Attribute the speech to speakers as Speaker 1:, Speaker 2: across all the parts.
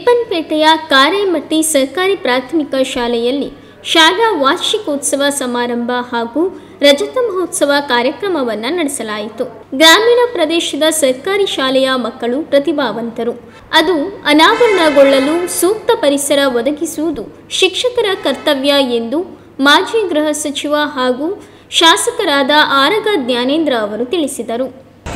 Speaker 1: ರಿಪ್ಪನ್ಪೇಟೆಯ ಕಾರೇಮಟ್ಟಿ ಸರ್ಕಾರಿ ಪ್ರಾಥಮಿಕ ಶಾಲೆಯಲ್ಲಿ ಶಾಲಾ ವಾರ್ಷಿಕೋತ್ಸವ ಸಮಾರಂಭ ಹಾಗೂ ರಜತ ಮಹೋತ್ಸವ ಕಾರ್ಯಕ್ರಮವನ್ನು ನಡೆಸಲಾಯಿತು. ಗ್ರಾಮೀಣ ಪ್ರದೇಶದ ಸರ್ಕಾರಿ ಶಾಲೆಯ ಮಕ್ಕಳು ಪ್ರತಿಭಾವಂತರು. ಅದು ಅನಾವರಣಗೊಳ್ಳಲು ಸೂಕ್ತ ಪರಿಸರ ಒದಗಿಸುವುದು ಶಿಕ್ಷಕರ ಕರ್ತವ್ಯ ಎಂದು ಮಾಜಿ ಗೃಹ ಸಚಿವ ಹಾಗೂ ಶಾಸಕರಾದ ಆರಗ ಜ್ಞಾನೇಂದ್ರ ಅವರು ತಿಳಿಸಿದರು.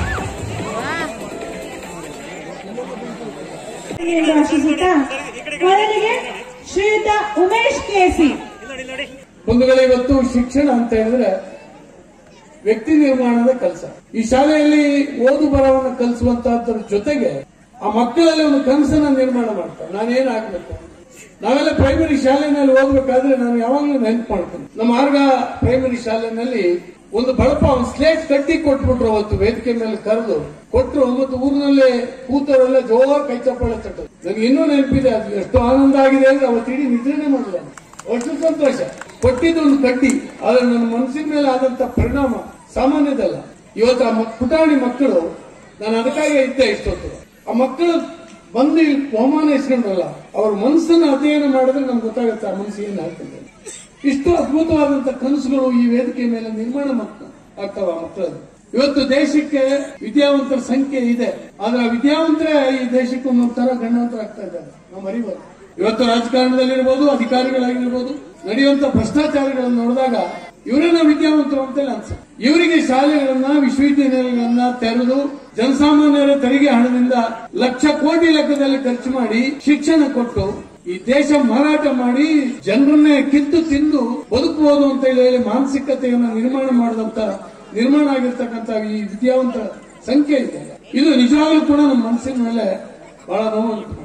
Speaker 2: ಶ್ರೀಯುತ ಉಮೇಶ್ ಕೆಸಿ
Speaker 3: ಬಂಧುಗಳೇ, ಇವತ್ತು ಶಿಕ್ಷಣ ಅಂತ ಹೇಳಿದ್ರೆ ವ್ಯಕ್ತಿ ನಿರ್ಮಾಣದ ಕೆಲಸ. ಈ ಶಾಲೆಯಲ್ಲಿ ಓದು ಬರಹವನ್ನು ಕಲಿಸುವಂತಹದ್ರ ಜೊತೆಗೆ ಆ ಮಕ್ಕಳಲ್ಲಿ ಒಂದು ಕನಸನ್ನ ನಿರ್ಮಾಣ ಮಾಡ್ತಾರೆ. ನಾನೇನ್ ಆಗ್ಬೇಕು. ನಾವೆಲ್ಲ ಪ್ರೈಮರಿ ಶಾಲೆನಲ್ಲಿ ಓದ್ಬೇಕಾದ್ರೆ ನಾನು ಯಾವಾಗಲೂ ನೆನಪು ಮಾಡ್ತೀನಿ. ನಮ್ಮ ಆರ್ಗ ಪ್ರೈಮರಿ ಶಾಲೆನಲ್ಲಿ ಒಂದು ಬಳಪ ಸ್ಲೇಟ್ ಕಟ್ಟಿ ಕೊಟ್ಬಿಟ್ರು. ಅವತ್ತು ವೇದಿಕೆ ಮೇಲೆ ಕರೆದು ಕೊಟ್ಟರು ಮತ್ತು ಊರಿನಲ್ಲೇ ಕೂತವರೆಲ್ಲ ಜೋರ್ ಕೈ ಚಪ್ಪಾಳೆ ತಟ್ಟರು. ನನಗೆ ಇನ್ನೂ ನೆನಪಿದೆ. ಅದು ಎಷ್ಟು ಆನಂದ ಆಗಿದೆ ಅಂದ್ರೆ ಅವತ್ತು ಇಡೀ ನಿದ್ರೆನೆ ಮಾಡಿಲ್ಲ. ಅಷ್ಟು ಸಂತೋಷ. ಕೊಟ್ಟಿದ್ದು ಒಂದು ಕಡ್ಡಿ, ಆದ್ರೆ ನನ್ನ ಮನಸ್ಸಿನ ಮೇಲೆ ಆದಂತ ಪರಿಣಾಮ ಸಾಮಾನ್ಯದಲ್ಲ. ಇವತ್ತು ಆ ಪುಟಾಣಿ ಮಕ್ಕಳು, ನಾನು ಅದಕ್ಕಾಗಿ ಇದ್ದೆ ಇಷ್ಟೊತ್ತು, ಆ ಮಕ್ಕಳು ಬಂದು ಇಲ್ಲಿ ಬಹುಮಾನ ಇಸ್ಕೊಂಡ್ರಲ್ಲ, ಅವ್ರ ಮನಸ್ಸನ್ನು ಅಧ್ಯಯನ ಮಾಡಿದ್ರೆ ನಮ್ಗೆ ಗೊತ್ತಾಗುತ್ತೆ ಆ ಮನಸ್ಸು ಏನ್ ಆಗ್ತದೆ. ಇಷ್ಟು ಅದ್ಭುತವಾದಂತ ಕನಸುಗಳು ಈ ವೇದಿಕೆ ಮೇಲೆ ನಿರ್ಮಾಣ ಆಗ್ತಾವ ಮಕ್ಕಳಲ್ಲಿ. ಇವತ್ತು ದೇಶಕ್ಕೆ ವಿದ್ಯಾವಂತರ ಸಂಖ್ಯೆ ಇದೆ, ಆದ್ರೆ ಆ ವಿದ್ಯಾವಂತರೇ ಈ ದೇಶಕ್ಕೆ ಒಂದೊಂದು ತರ ಗಂಡಾಂತರ ಆಗ್ತಾ ಇದ್ದಾರೆ. ನಾವು ಅರಿಬಹುದು. ಇವತ್ತು ರಾಜಕಾರಣದಲ್ಲಿರ್ಬೋದು, ಅಧಿಕಾರಿಗಳಾಗಿರ್ಬೋದು, ನಡೆಯುವಂತ ಭ್ರಷ್ಟಾಚಾರಗಳನ್ನು ನೋಡಿದಾಗ ಇವರನ್ನ ವಿದ್ಯಾವಂತರು ಅಂತೇಳಿ ಅನ್ಸ. ಇವರಿಗೆ ಶಾಲೆಗಳನ್ನ, ವಿಶ್ವವಿದ್ಯಾನಿಲಯಗಳನ್ನ ತೆರೆದು ಜನಸಾಮಾನ್ಯರ ತೆರಿಗೆ ಹಣದಿಂದ ಲಕ್ಷ ಕೋಟಿ ಲೆಕ್ಕದಲ್ಲಿ ಖರ್ಚು ಮಾಡಿ ಶಿಕ್ಷಣ ಕೊಟ್ಟು ಈ ದೇಶ ಮಾರಾಟ ಮಾಡಿ ಜನರನ್ನೇ ಕಿತ್ತು ತಿಂದು ಬದುಕಬಹುದು ಅಂತ ಹೇಳಿ ಮಾನಸಿಕತೆಯನ್ನು ನಿರ್ಮಾಣ ಆಗಿರ್ತಕ್ಕಂಥ ಈ ವಿದ್ಯಾವಂತರ ಸಂಖ್ಯೆ ಇದೆ. ಇದು ನಿಜವಾಗ್ಲೂ ಕೂಡ ನಮ್ಮ ಮನಸ್ಸಿನ ಮೇಲೆ ಬಹಳ ನೋವು.